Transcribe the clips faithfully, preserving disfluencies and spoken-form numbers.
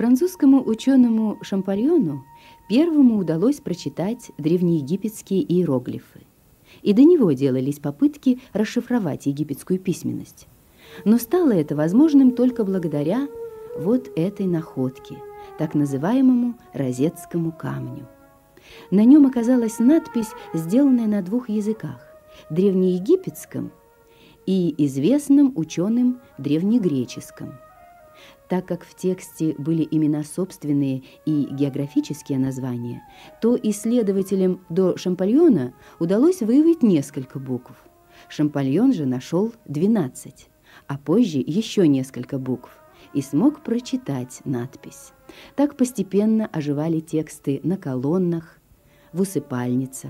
Французскому ученому Шампольону первому удалось прочитать древнеегипетские иероглифы, и до него делались попытки расшифровать египетскую письменность. Но стало это возможным только благодаря вот этой находке, так называемому розетскому камню. На нем оказалась надпись, сделанная на двух языках – древнеегипетском и известном ученым древнегреческом. Так как в тексте были имена собственные и географические названия, то исследователям до Шампольона удалось выявить несколько букв. Шампольон же нашел двенадцать, а позже еще несколько букв и смог прочитать надпись. Так постепенно оживали тексты на колоннах, в усыпальницах,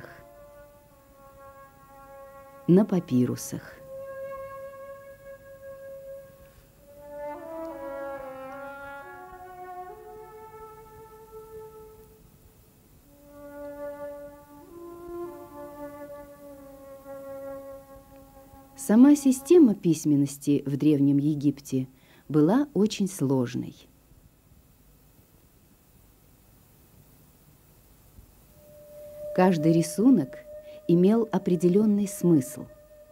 на папирусах. Сама система письменности в Древнем Египте была очень сложной. Каждый рисунок имел определенный смысл.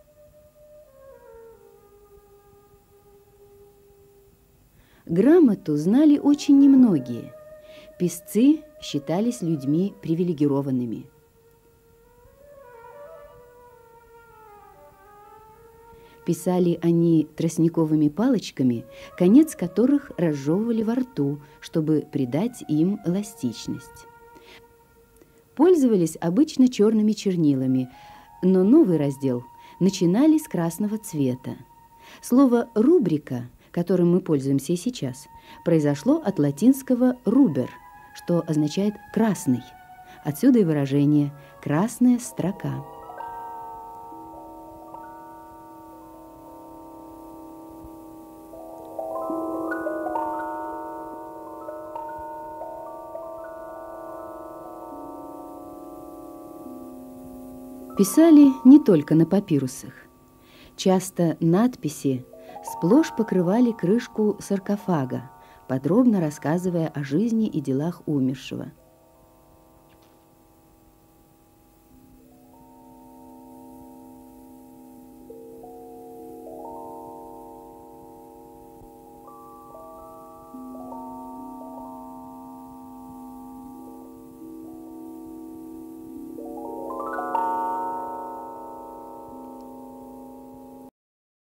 Грамоту знали очень немногие. Писцы считались людьми привилегированными. Писали они тростниковыми палочками, конец которых разжевывали во рту, чтобы придать им эластичность. Пользовались обычно черными чернилами, но новый раздел начинали с красного цвета. Слово «рубрика», которым мы пользуемся и сейчас, произошло от латинского «рубер», что означает «красный». Отсюда и выражение «красная строка». Писали не только на папирусах. Часто надписи сплошь покрывали крышку саркофага, подробно рассказывая о жизни и делах умершего.